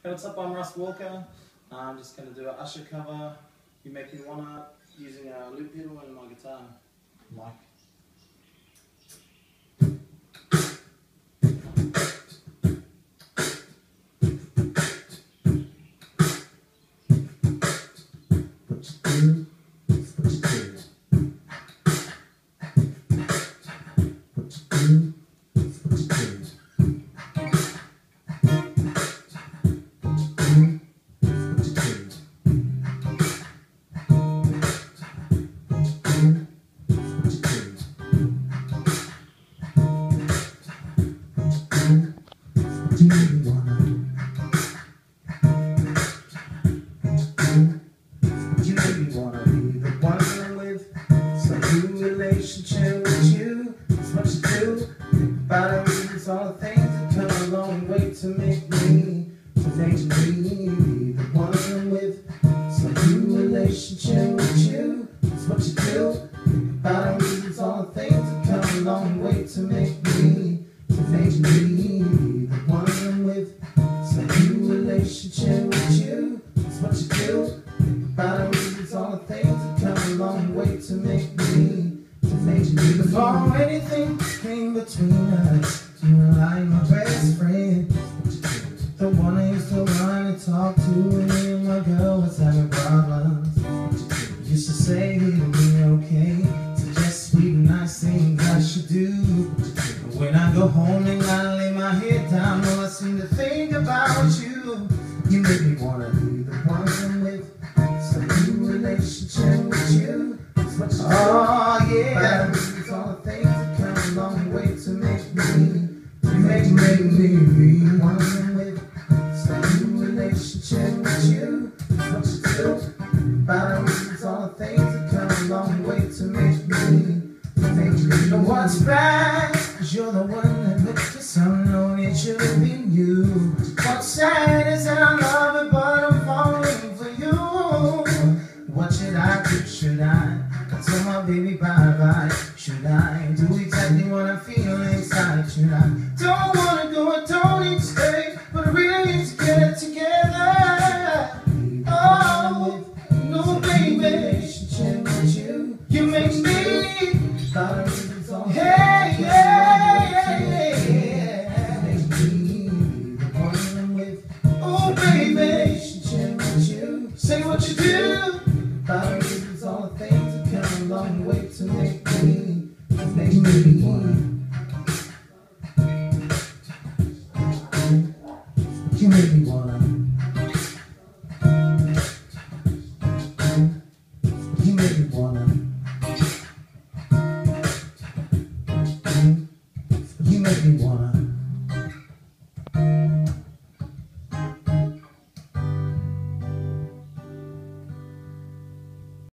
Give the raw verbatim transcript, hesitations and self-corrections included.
Hey, what's up? I'm Russ Walker. I'm just going to do an Usher cover. You Make Me Wanna, using a loop pedal and my guitar mic. You make me wanna. You make me wanna be the one I'm with. Some new relationship with you. It's what you do. Think about it, it's all the things that come a long way to make me, to make me be the one I'm with. Some new relationship with you. It's what you do. Think about it, it's all the things that come a long way to make me, to make me be the one I'm with. Some new relationship with you. It's what you do. Think about it, it's all the things that come a long way to make me, to make me. Before anything came between us, you were like my best friend, the one I used to run and talk to when me and my girl was having problems. You used to say it'll be okay, suggest sweet and nice things I should do. But when I go home and I lay my head down, all I seem to think about you. You make me wanna be the one I'm with. Some new relationship with you. It's what you oh yeah, it's all the things that come a long way to make me, to make me be the one I'm with. Some new relationship with you. It's what you do. About it, it's all the things that come a long way to make me, to make me know what's right. Cause you're the one that looks for someone, it should have been you. What's sad is that I love it, but I'm falling for you. What should I do? Should I tell my baby bye-bye? Should I do exactly what I feel inside? Should I? Don't wanna go, I don't need to stay, but I really need to get it together. Oh, no baby, you make me, hey, yeah, yeah, yeah. Oh baby, say what you do. It's all the things that come a long way to make me, to make me wanna. You make me wanna. You make me wanna. You make me wanna.